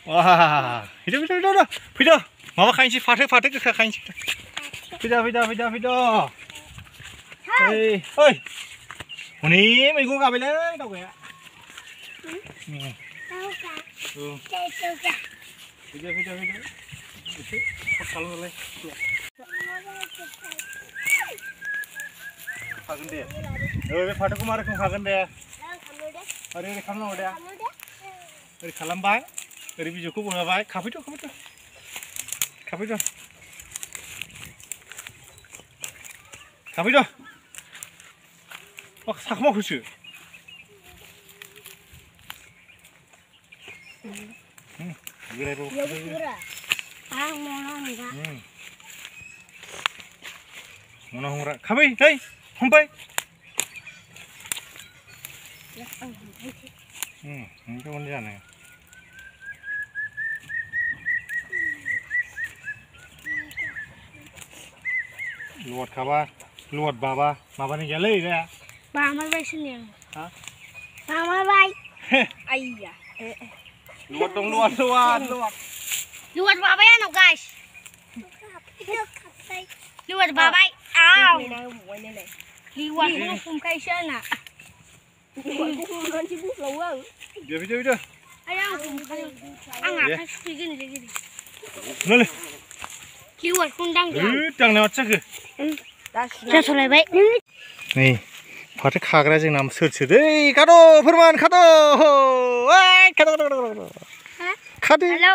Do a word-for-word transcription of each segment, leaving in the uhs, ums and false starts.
wah fैदो fैदो fैदो fैदो माबा खायनोसै फाथो फाथो गोखा खायनोसै फैदो फैदो फैदो फैदो ओइ ओइ हनै मैगं गाबायलै दावगाया फैदो फैदो फैदो एसे खट खालामलाय खागोन दे ओ बे फाथोखौ मा रोखोम खागोन दे ओरै ओरै खालामनांगौ दे ओरै खालामबाय ओरै बिजौखौ बनाबाय खाफैथ' खाफैथ' खाफैथ' खाफैथ' मा साखौ मावखोसो बोरायबाव आं मना हमग्रा मना हमग्रा खाबै नै हमबाय Hmm, ini kan dia nih. Luat kabar, luat baba, baba nih jalan ya? Bama baik sini. Hah? Bama baik. Ayah. Luat dong, luat, luat, luat. Luat baba ya no guys. Luat baba. Aw. Luat mana kumkai sana. Dia video video. Ayang kumkai. Angah kasih gini gini. Nol. Luat kundang dia. Eh, tang lewat cak ke? Dah selesai baik. Nih, fathो खाग्रा जोंना सोर सोर दै खाद' फोरमान खाद' ओइ खाद' खाद' खाद' खाद' हेलौ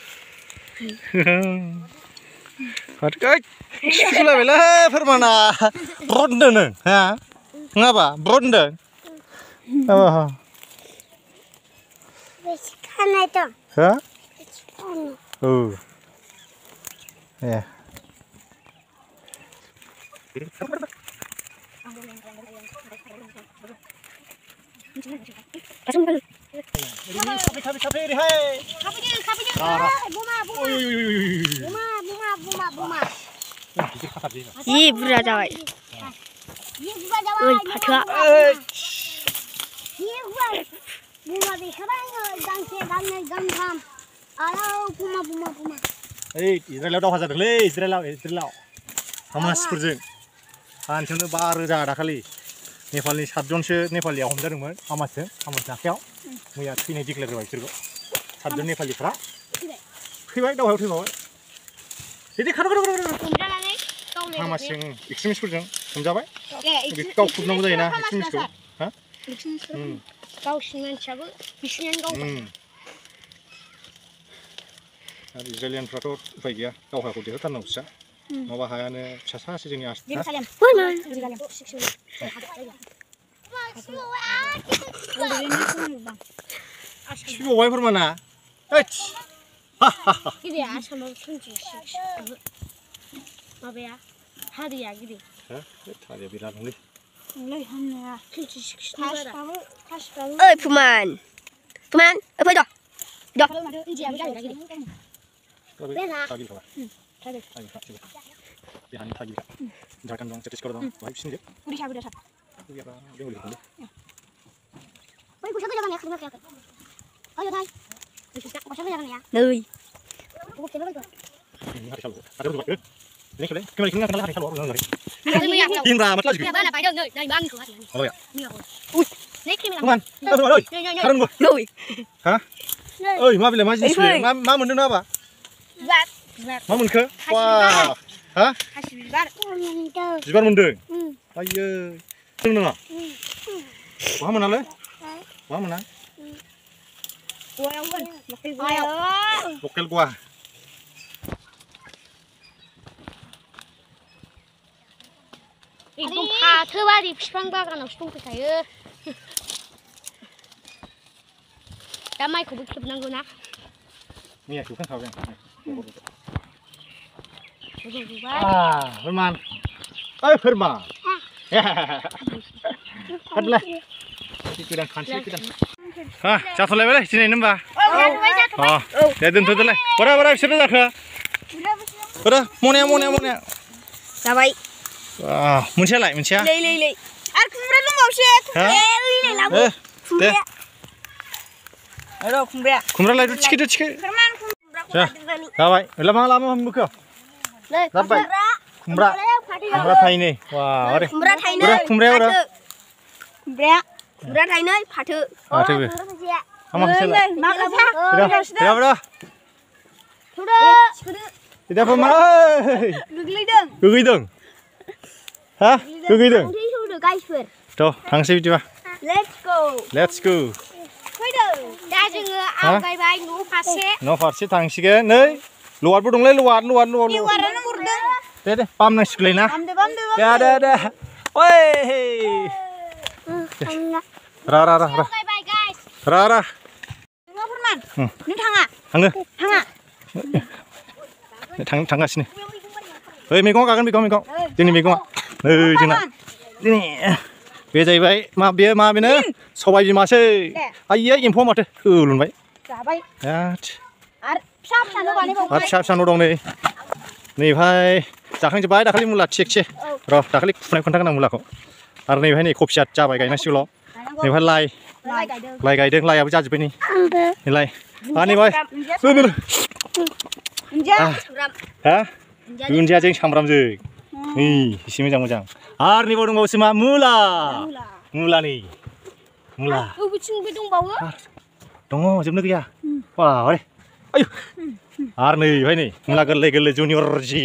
फाथो ओइ सुखुलायबायलै फोरमाना ब्रद होनदों नों हा नङाबा ब्रद होनदों हा बेसे खानाय दं हा बेसे खानाय औ ए Kapi kapi kapi ini hai. Kapi dia, kapi dia. Buma, buma. Buma, buma, buma, buma. Ih, burak jawai. Ih, burak jawai. Oi, fathöa. Ih, burak. Buma bekerang, gangse, gangse, gangkam. Alau, buma, buma, buma. Ei, Israel daw haजादोंलै Israel Israel. हामासफोरजों सानसेयावनो बा रोजा दाखालि नेपालनि सातजनसो नेपालिया हमजादोंमोन हामासजों हामासनि आखायाव मैया थैनाय declare जाबाय बिसोरखौ सातजन नेपालिफ्रा थैबाय दावहायाव थैबावबाय बिदि खार' खार' खार' हामासजों एक्सट्रिमिस्टफोरजों हमजाबाय बेखौ गाव खुबनांगौ जायोना एक्सट्रिमिस्टखौ हा गावसिनि मानसियाबो बिसिनियानो गावबाय आरो इजराइलियानफ्राथ' उफाय गैया दावहाखौ देरहाथारनांगौसो माबा हायानो फिसा सासे जोंनि आसाम फिबावबाय फोरमाना गिदिर आसामाव माबाया हारिया गिदिर हारिया बिराद नंलै ओइ फुमान फुमान फै द' Bihan tagi kan, jangan dong cetis kalau dong, baik sini deh. Udah siapa udah siapa? Iya lah, dia boleh boleh. Oi, kusya jangan ya, kerja kerja. Ayo dai, kusya jangan ya. Nui. Ini hari selalu, ada berapa? Ini kalian, kemarin kalian kenal hari selalu orang orang. Ini Indra, macam lagi. Mana pai dong, dari bang kuat. Oh ya. Ui, naik kami. Teman, teman, oi. Karun gua. Nui. Hah? Oi, ma bila majlis sih, ma ma mending apa? Zibar. Ma mending? Wah. Hah? Kasih zibar. Zibar mending. Ayo. Mending nggak? Wah mana le? Wah mana? Gua yang pun. Lokal gua. Lokal gua. Itu fathöa di बिफां बागानावसो दंफैखायो. दा माइखौबो खेबनांगौ ना? मैया खेबखांखाबाय आं. Ah, Firman. Oi, Firman. Hadlah. Ikutan kansi ikutan. Hah, जाथ'लायबायलै दिनै होनबा. अ, दे दोनथ'दोलाय. बोरा बोरा बिसोरो जाखो? बोरा मनाया मनाया मनाया. जाबाय. Ah, मोनसेयालाय मोनसेया? लै लै लै. आरो खुमब्रा दंबावसो. खुमब्राया ओइलाय लाबो. दे. Ayo, kumbra. Kumbra लायदो थिखिदो थिखि. जाबाय लामा लामा मुखो जाबाय खुमब्रा खुमब्रा थाइनै वा अरे खुमब्रा थाइनै खुमब्राया अरे खुमब्राया खुमब्रा थाइनै फाथो फाथोबो मा माखासे माखासे बेरा बेरा थुदो tidak apa mai गोग्लैदों गोग्लैदों ha गोग्लैदों थुदो गाइसफोर थ' थांसै बिदिबा लेट्स गो लेट्स गो फैदो दा जोङो आवगायबाय न' फारसे न' फारसे थांसिगोन नै लवारबो दंलै लवार लवार लवार लवारानो गुरदों दे दे बामनांसिगोनलै ना बामदो बामदो दे दे दे ओइ ra ra ra ra आवगायबाय गाइस ra ra मा फोरमान नों थाङा थाङो थाङा थां थांगासिनो ओइ मैगं गागोन मैगं मैगं जोंनि मैगङा नै जोंना दिनै बे जाहैबाय मा बे मा बेनो सबाय बिमासै आइयै एम्फौआ माथो होलुनबाय जाबाय आरो फिसा फिसा न' बानायबावबाय आरो फिसा फिसा न' दं नै नैहाय जाखांजोब्बाय दाखालि मुला थिगसे र' दाखालि फुनाय खोन्थागोन आं मुलाखौ आरो नैहाय नै कफिया जाबाय गायनांसिगौल' नैहाय लाइ लाइ गायदों लाइआबो जाजोब्बाय नै नैलाय आरो नैहाय हा दुन्दियाजों सामब्रामजों नै एसे मोजां मोजां आरो नैबाव दंबावोसो मा मुला मुला नै मुला बबेथिंबो दंबावो दङ जोबनो गैया वा अरे आयु आरो नै बेवहाय नै मुला गोरलै गोरलै जुनियर जि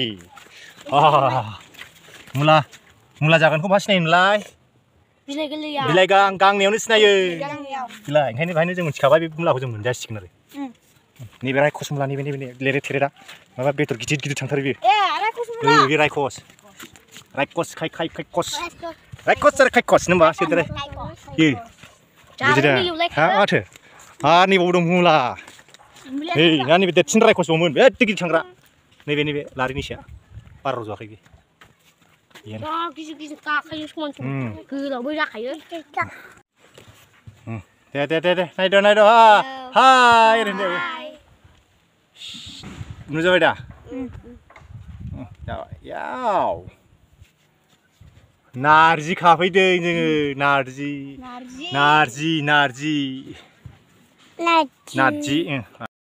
मुला मुला जागोनखौ मा सिनायोमोनलाय बिलाइ गोरलैया बिलाइ गां गांनायावनो सिनायो बिलाइ ओंखायनो बेहायनो जों मिथिखाबाय बे मुलाखौ जों मोनजासिगोन आरो नैबे रायखस मुला नैबे नैबे लेरे थेरेरा माबा बेदर गिदिर गिदिर थांथारो बेयो ए रायखस मुला बे रायखस रायखस खाय खाय खायखस रायखस आरो खायखस होनबा सोदोरे यो बुजिदों हा माथो आरो नैबाव दं मुला नै ना नैबे देरसिन रायखसबावमोन बे गिदिर थांग्रा नैबे नैबे लारिनिसाया बारा रज'वाखै बे गिदिर गिदिर गाखायो समान समान गोलावबो जाखायो दे दे दे दे नायदो नायदो हा हाय ओरैनो नुजाबाय दा जाबाय याव नारजि खाफैदों जोङो नारजि नारजि नारजि नारजि नारजि